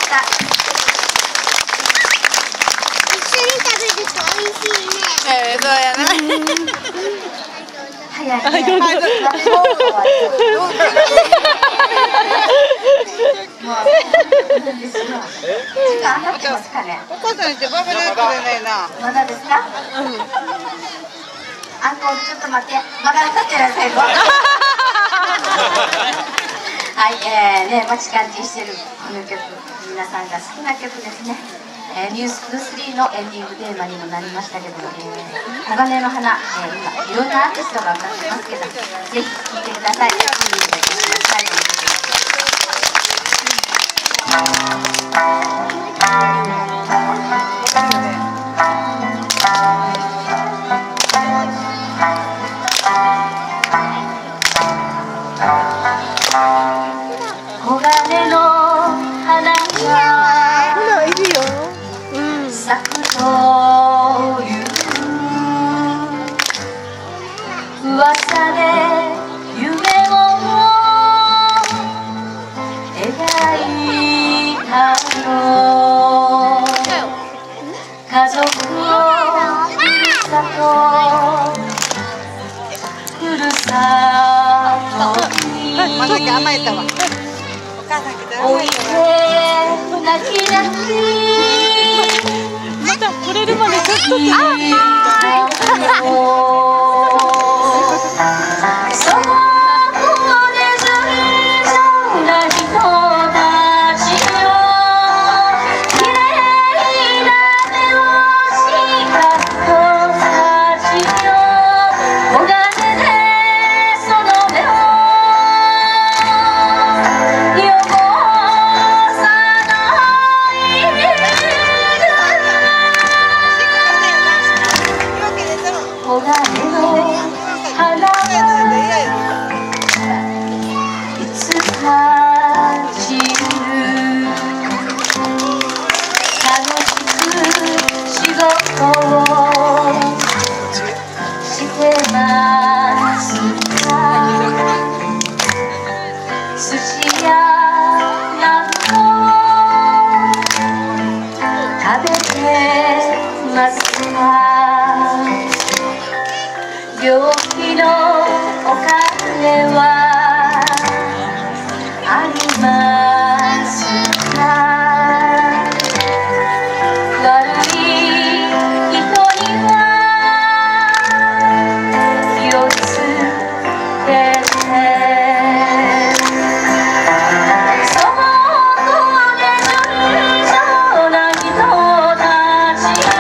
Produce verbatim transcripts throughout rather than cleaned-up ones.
。一緒に食べると美味しいね。ええ、そうやな。早いね。はい、どうぞ。もう、なんですよ。時間余ってますかね。お母さんってバカなやつじゃないな。まだですか。うん。アンコールちょっと待って。まだ歌ってない最後。はい、えー、ね、待ち感じしてるこの曲、皆さんが好きな曲ですね。えー、ニューススリーのエンディングテーマにもなりましたけども、えー、黄金の花、えー、今いろんなアーティストが歌ってますけど、ぜひ聴いてください。最後に黄金の花が咲くという噂で夢を描いたの家族をふるさとふるさとに置いて泣き泣きまた取れるまでちょっとあ病気のお金はありますか。悪い人には気をつけてその子で純情な人たちよ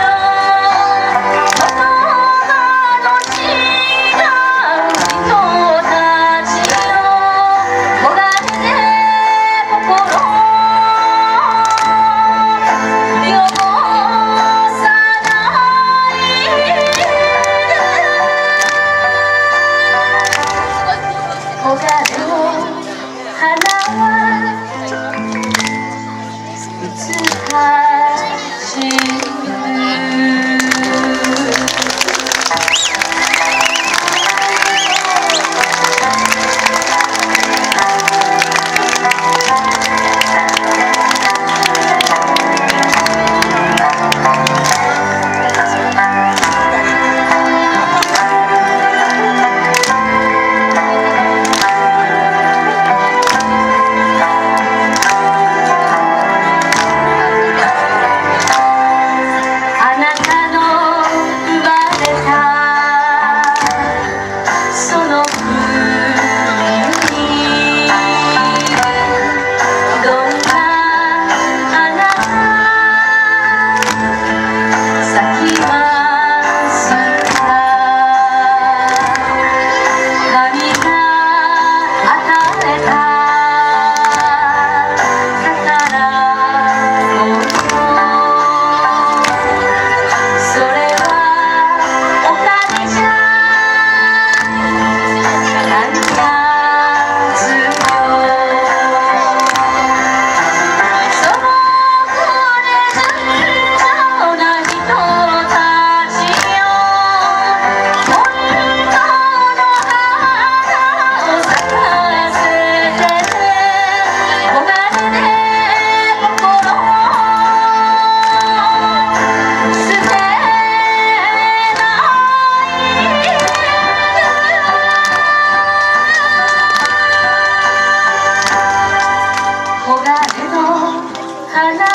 花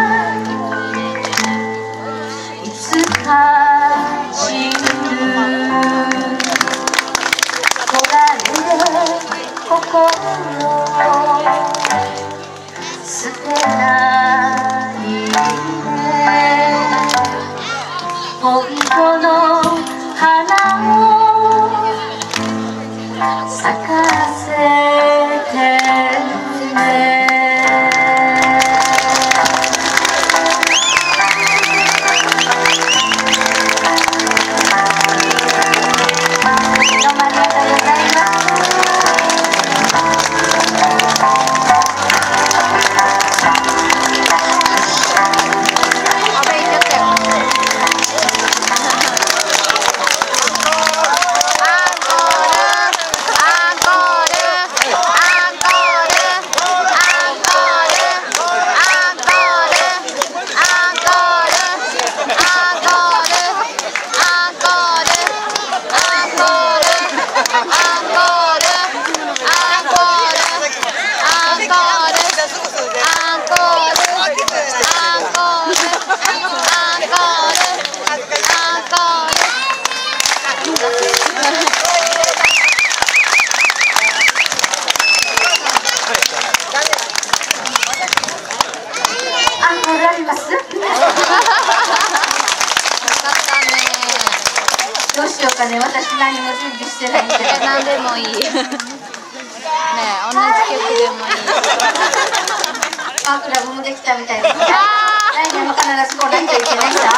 はいつか散る黄金心を捨てないで本当の花を咲かせてね。 どうしようかね、私何も準備してないんで。 何でもいい。ねえ、同じ曲でもいい。 パークラブもできたみたいです。来年も必ず来なきゃいけないんだ。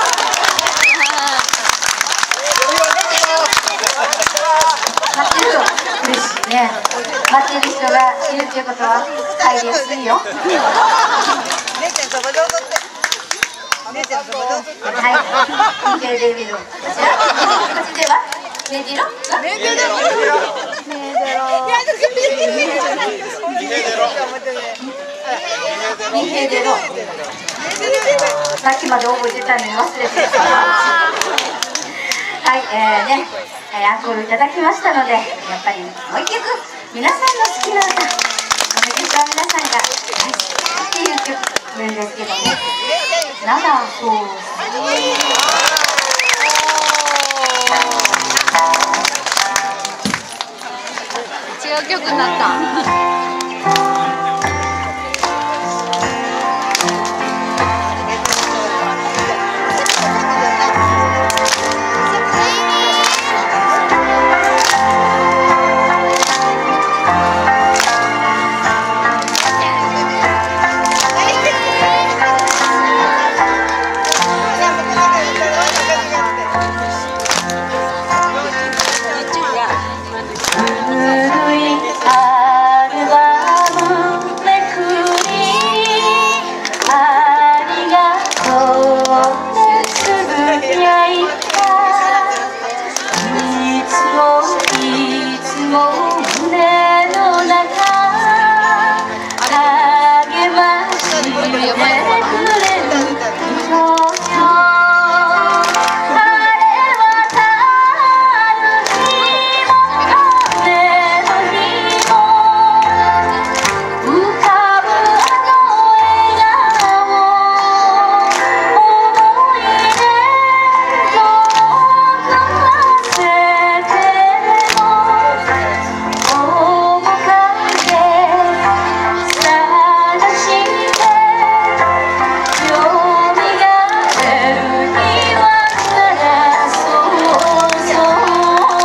待ってるよ、嬉しいね。待ってる人がいるっていうことは入りやすいよ。 姉ちゃんそばどうぞって。姉ちゃんそばどうぞって。 はい、メデビロ。こちら、こっちではメディロ。 メデロ。メデロ。 ミヘデロ。さっきまで覚えてたのに忘れてた。はい、えー、ね、えー、アンコールいただきましたので、やっぱりもう一曲皆さんの好きな歌、この曲は皆さんが大好きっていう曲なんですけどね。ならそう違う曲になった。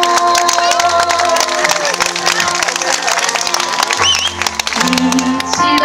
一